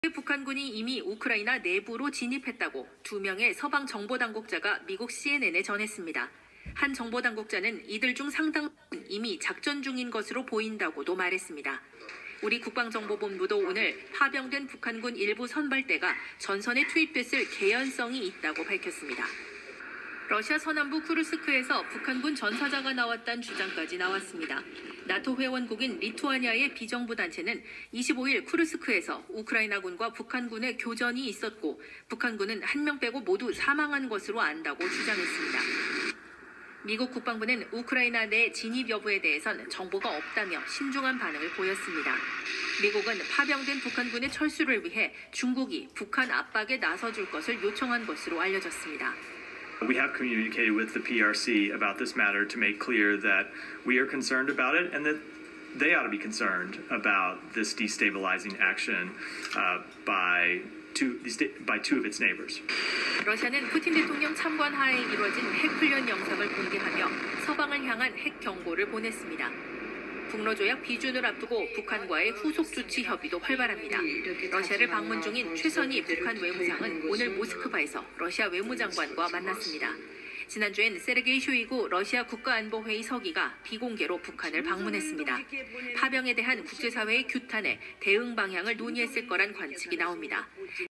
북한군이 이미 우크라이나 내부로 진입했다고 2명의 서방 정보당국자가 미국 CNN에 전했습니다. 한 정보당국자는 이들 중 상당수는 이미 작전 중인 것으로 보인다고도 말했습니다. 우리 국방정보본부도 오늘 파병된 북한군 일부 선발대가 전선에 투입됐을 개연성이 있다고 밝혔습니다. 러시아 서남부 쿠르스크에서 북한군 전사자가 나왔다는 주장까지 나왔습니다. 나토 회원국인 리투아니아의 비정부 단체는 25일 쿠르스크에서 우크라이나군과 북한군의 교전이 있었고 북한군은 1명 빼고 모두 사망한 것으로 안다고 주장했습니다. 미국 국방부는 우크라이나 내 진입 여부에 대해선 정보가 없다며 신중한 반응을 보였습니다. 미국은 파병된 북한군의 철수를 위해 중국이 북한 압박에 나서줄 것을 요청한 것으로 알려졌습니다. We have communicated with the PRC about this matter to make clear that we are concerned about it and that they ought to be concerned about this destabilizing action by two of its neighbors. 러시아는 푸틴 대통령 참관 하에 이루어진 핵 훈련 영상을 공개하며 서방을 향한 핵 경고를 보냈습니다. 북러 조약 비준을 앞두고 북한과의 후속 조치 협의도 활발합니다. 러시아를 방문 중인 최선희 북한 외무상은 오늘 모스크바에서 러시아 외무장관과 만났습니다. 지난주엔 세르게이 쇼이구 러시아 국가안보회의 서기가 비공개로 북한을 방문했습니다. 파병에 대한 국제사회의 규탄에 대응 방향을 논의했을 거란 관측이 나옵니다.